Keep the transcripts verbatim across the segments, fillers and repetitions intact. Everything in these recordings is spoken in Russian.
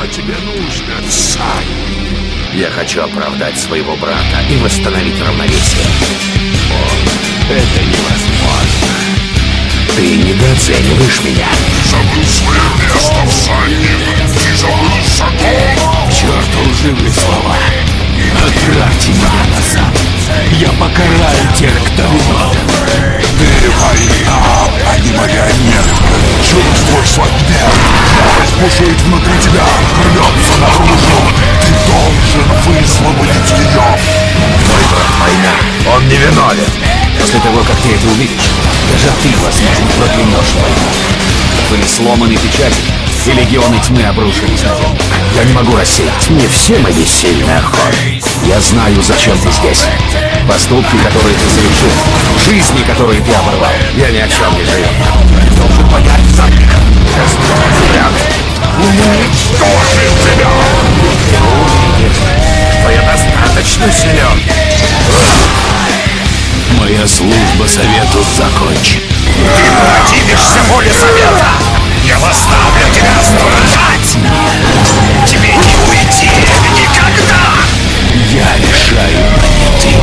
Что тебе нужно, Цай? Я хочу оправдать своего брата и восстановить равновесие. О, это невозможно. Ты недооцениваешь меня. Забыл свое место в сане. Ты забыл закон. Черт, лживые слова. Отправьте меня назад. Я покараю тех, кто виновен. Ты война, а не марионетка. Чувствуешь свой гнев. Ярость бушует внутри тебя, рвется наружу. Ты должен высвободить ее. Мой брат война, он не виновен. После того, как ты это увидишь, даже ты, возможно, проклянешь войну. Были сломаны печати, и легионы тьмы обрушились на землю. Я не могу рассеять. Не все мы бессильны, Архон. Я знаю, зачем ты здесь. Поступки, которые ты совершил, жизни, которые ты оборвал. Я ни о чем не жалею. Ты должен понять самих. Взгляд. Уничтожил тебя. Ты увидишь, что я достаточно силен. Моя служба совету закончена. Ты противишься воле совета. Я заставлю тебя страдать. Тебе не уйти никогда. Я решаю, а не ты.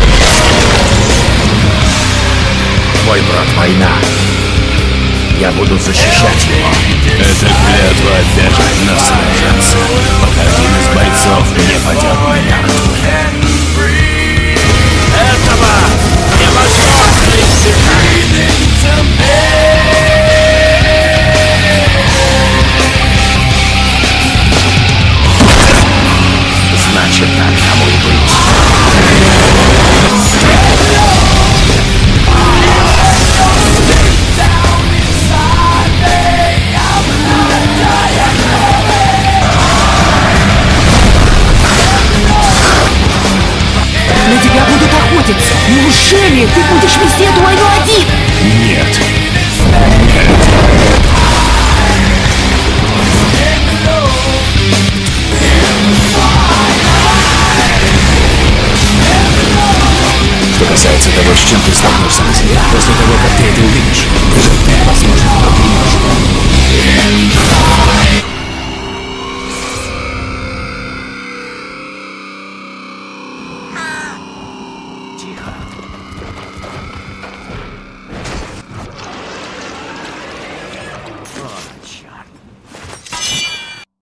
Мой брат война. Я буду защищать его. Эта клятва обяжет нас сражаться, пока один из бойцов не падет мертвым. Этого невозможно избежать. Значит, так тому и быть. На тебя будут охотиться. Неужели ты будешь вести эту войну один? Нет. Что касается того, с чем ты столкнешься на земле, после того, как ты это увидишь, даже ты, возможно, проклянешь. Тихо.